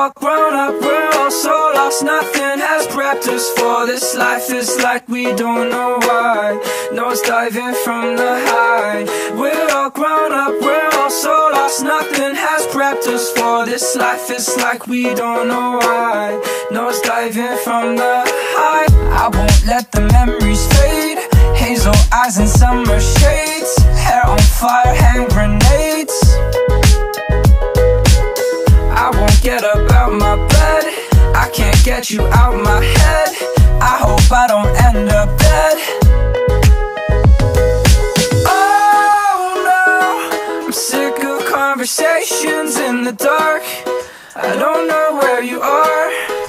all grown up, we're all so lost. Nothing has prepped us for this life. It's like we don't know why. Nosediving from the high. We're all grown up, we're all so lost. Nothing has prepped us for this life. It's like we don't know why. Nosediving from the high. I won't let the memories fade. Hazel eyes and summer shades. Hair on fire, hand grenades. I won't get up out my bed. I can't get you out my head. I hope I don't end up dead. Oh no, I'm sick of conversations in the dark. I don't know where you are.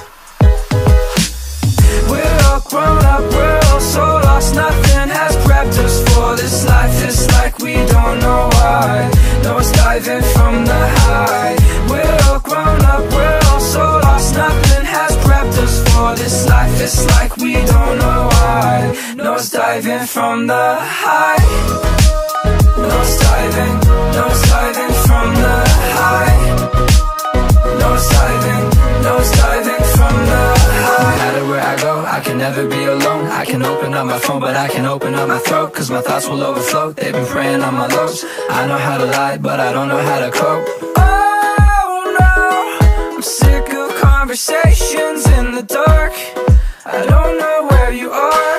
We're all grown up, we're all so lost. Nothing has prepped us for this life. It's like we don't know why. Nosediving from the high. We're all grown up, we're all so lost. Nothing has prepped us for this life. It's like we don't know why. Nosediving from the high. Nosediving, nosediving from the high. Nosediving, nosediving from the high. No matter where I go, I can never be alone. I can open up my phone, but I can open up my throat, cause my thoughts will overflow. They've been preying on my lows. I know how to lie, but I don't know how to cope. Oh no, I'm sick of conversations in the dark. I don't know where you are.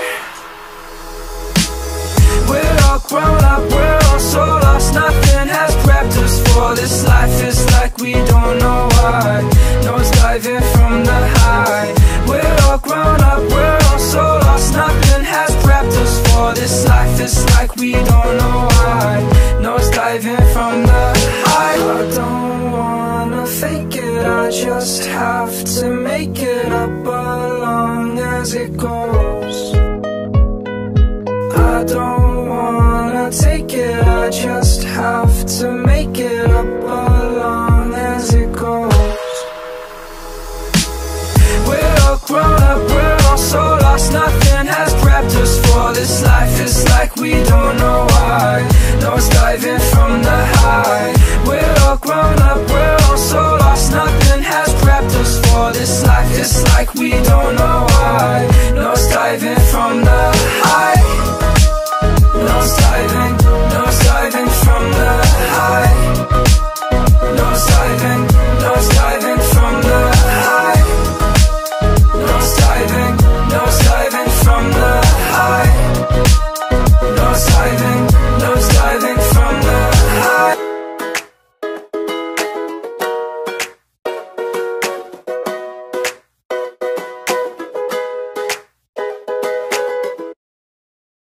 We're all grown up, we're all so lost. Nothing has prepped us for this life. It's like we don't know why. Nosediving from the high. We're all grown up, we're all so lost. Nothing has prepped us for this life. It's like we don't know why. Nosediving from the high. I don't wanna fake it, I just have to make it up along as it goes. I don't wanna take it, I just have to make it up along as it goes. We're all grown up, we're all so lost. Nothing has prepped us for this life. It's like we don't know why. Nosediving from the high.